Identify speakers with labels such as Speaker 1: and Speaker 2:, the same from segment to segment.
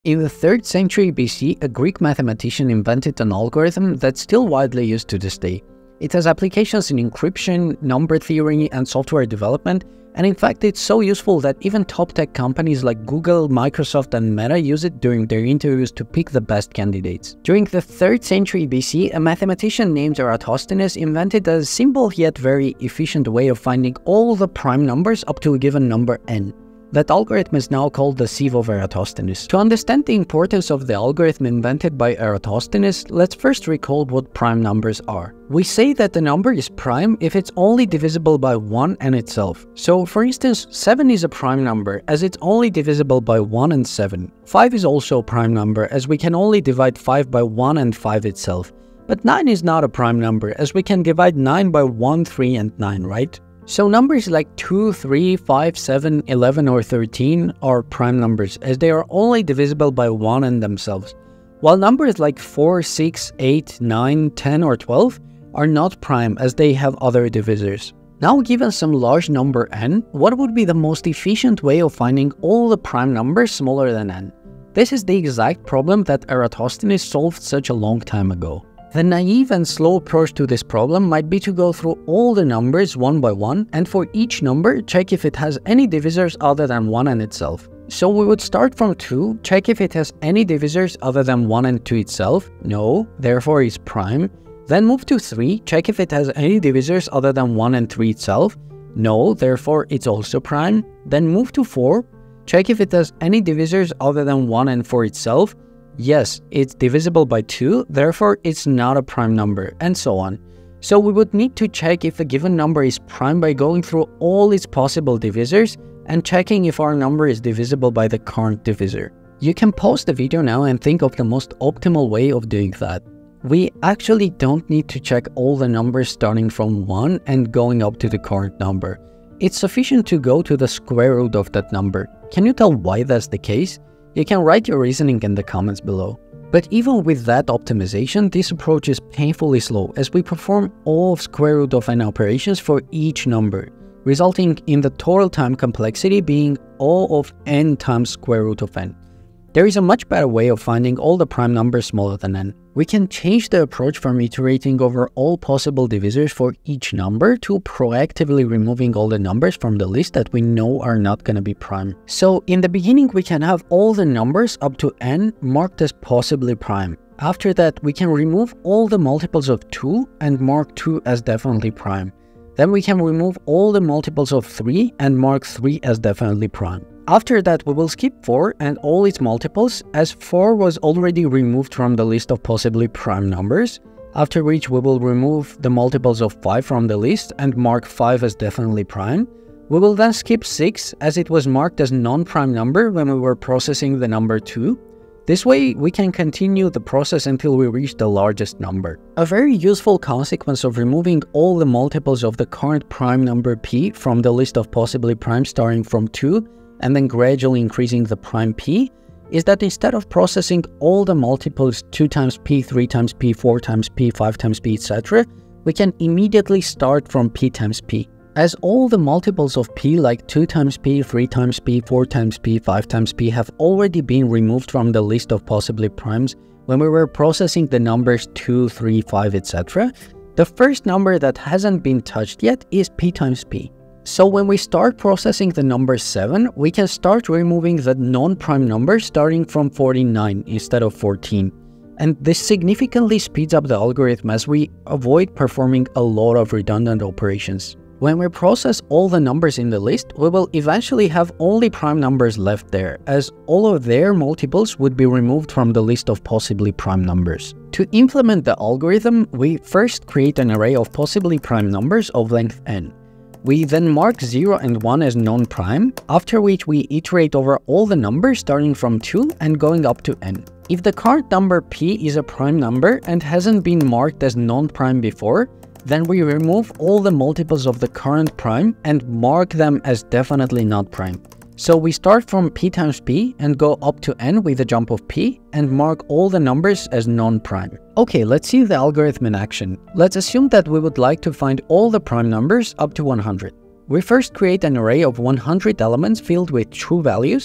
Speaker 1: In the 3rd century BC, a Greek mathematician invented an algorithm that's still widely used to this day. It has applications in encryption, number theory, and software development, and in fact it's so useful that even top tech companies like Google, Microsoft, and Meta use it during their interviews to pick the best candidates. During the 3rd century BC, a mathematician named Eratosthenes invented a simple yet very efficient way of finding all the prime numbers up to a given number n. That algorithm is now called the Sieve of Eratosthenes. To understand the importance of the algorithm invented by Eratosthenes, let's first recall what prime numbers are. We say that the number is prime if it's only divisible by 1 and itself. So, for instance, 7 is a prime number as it's only divisible by 1 and 7. 5 is also a prime number as we can only divide 5 by 1 and 5 itself. But 9 is not a prime number as we can divide 9 by 1, 3, and 9, right? So numbers like 2, 3, 5, 7, 11, or 13 are prime numbers as they are only divisible by 1 and themselves, while numbers like 4, 6, 8, 9, 10, or 12 are not prime as they have other divisors. Now, given some large number n, what would be the most efficient way of finding all the prime numbers smaller than n? This is the exact problem that Eratosthenes solved such a long time ago. The naive and slow approach to this problem might be to go through all the numbers one by one and for each number check if it has any divisors other than 1 and itself. So we would start from 2, check if it has any divisors other than 1 and 2 itself, no, therefore it's prime. Then move to 3, check if it has any divisors other than 1 and 3 itself, no, therefore it's also prime. Then move to 4, check if it has any divisors other than 1 and 4 itself, yes, it's divisible by 2, therefore it's not a prime number, and so on. So we would need to check if a given number is prime by going through all its possible divisors and checking if our number is divisible by the current divisor. You can pause the video now and think of the most optimal way of doing that. We actually don't need to check all the numbers starting from 1 and going up to the current number. It's sufficient to go to the square root of that number. Can you tell why that's the case? You can write your reasoning in the comments below. But even with that optimization, this approach is painfully slow as we perform all of square root of n operations for each number, resulting in the total time complexity being all of n times square root of n. There is a much better way of finding all the prime numbers smaller than n. We can change the approach from iterating over all possible divisors for each number to proactively removing all the numbers from the list that we know are not going to be prime. So in the beginning we can have all the numbers up to n marked as possibly prime. After that we can remove all the multiples of 2 and mark 2 as definitely prime. Then we can remove all the multiples of 3 and mark 3 as definitely prime. After that, we will skip 4 and all its multiples, as 4 was already removed from the list of possibly prime numbers, after which we will remove the multiples of 5 from the list and mark 5 as definitely prime. We will then skip 6 as it was marked as non-prime number when we were processing the number 2. This way, we can continue the process until we reach the largest number. A very useful consequence of removing all the multiples of the current prime number p from the list of possibly prime starting from 2 and then gradually increasing the prime p is that instead of processing all the multiples 2 times p, 3 times p, 4 times p, 5 times p, etc., we can immediately start from p times p. As all the multiples of p like 2 times p, 3 times p, 4 times p, 5 times p have already been removed from the list of possibly primes when we were processing the numbers 2, 3, 5, etc., the first number that hasn't been touched yet is p times p. So when we start processing the number 7, we can start removing the non-prime numbers starting from 49 instead of 14. And this significantly speeds up the algorithm as we avoid performing a lot of redundant operations. When we process all the numbers in the list, we will eventually have only prime numbers left there, as all of their multiples would be removed from the list of possibly prime numbers. To implement the algorithm, we first create an array of possibly prime numbers of length n. We then mark 0 and 1 as non-prime, after which we iterate over all the numbers starting from 2 and going up to n. If the current number p is a prime number and hasn't been marked as non-prime before, then we remove all the multiples of the current prime and mark them as definitely not prime. So we start from p times p and go up to n with a jump of p and mark all the numbers as non-prime. Okay, let's see the algorithm in action. Let's assume that we would like to find all the prime numbers up to 100. We first create an array of 100 elements filled with true values,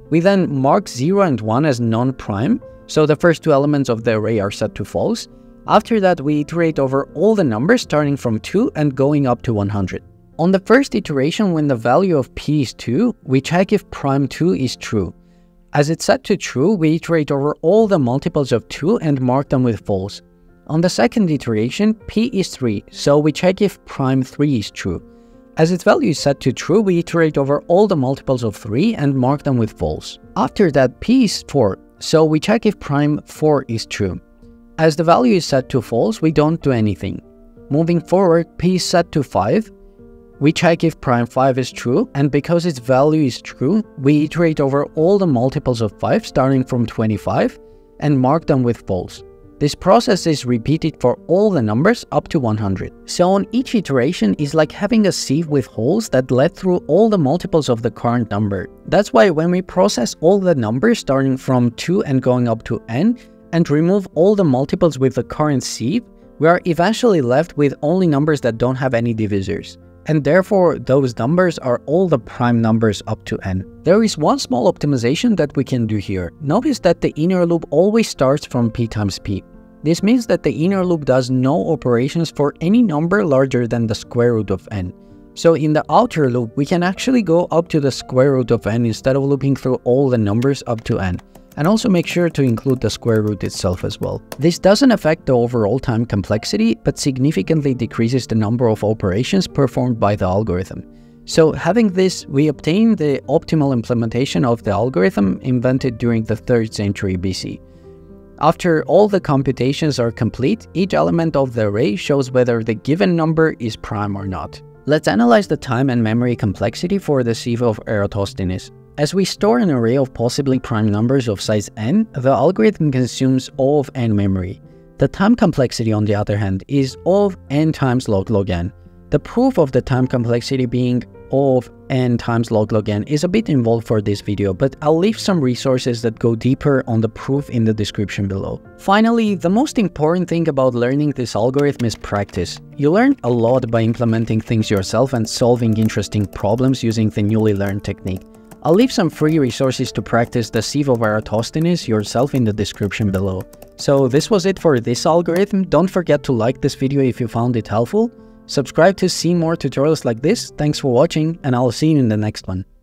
Speaker 1: We then mark 0 and 1 as non-prime, so the first two elements of the array are set to false. After that, we iterate over all the numbers starting from 2 and going up to 100. On the first iteration, when the value of p is 2, we check if prime 2 is true. As it's set to true, we iterate over all the multiples of 2 and mark them with false. On the second iteration, p is 3, so we check if prime 3 is true. As its value is set to true, we iterate over all the multiples of 3 and mark them with false. After that, p is 4, so we check if prime 4 is true. As the value is set to false, we don't do anything. Moving forward, p is set to 5. We check if prime 5 is true, and because its value is true, we iterate over all the multiples of 5 starting from 25 and mark them with false. This process is repeated for all the numbers up to 100. So on each iteration is like having a sieve with holes that let through all the multiples of the current number. That's why when we process all the numbers starting from 2 and going up to n, and remove all the multiples with the current sieve, we are eventually left with only numbers that don't have any divisors. And therefore, those numbers are all the prime numbers up to n. There is one small optimization that we can do here. Notice that the inner loop always starts from p times p. This means that the inner loop does no operations for any number larger than the square root of n. So in the outer loop, we can actually go up to the square root of n instead of looping through all the numbers up to n. And also make sure to include the square root itself as well. This doesn't affect the overall time complexity, but significantly decreases the number of operations performed by the algorithm. So having this, we obtain the optimal implementation of the algorithm invented during the 3rd century BC. After all the computations are complete, each element of the array shows whether the given number is prime or not. Let's analyze the time and memory complexity for the Sieve of Eratosthenes. As we store an array of possibly prime numbers of size n, the algorithm consumes O of n memory. The time complexity, on the other hand, is O of n times log n. The proof of the time complexity being O of n times log n is a bit involved for this video, but I'll leave some resources that go deeper on the proof in the description below. Finally, the most important thing about learning this algorithm is practice. You learn a lot by implementing things yourself and solving interesting problems using the newly learned technique. I'll leave some free resources to practice the Sieve of Eratosthenes yourself in the description below. So this was it for this algorithm. Don't forget to like this video if you found it helpful. Subscribe to see more tutorials like this. Thanks for watching, and I'll see you in the next one.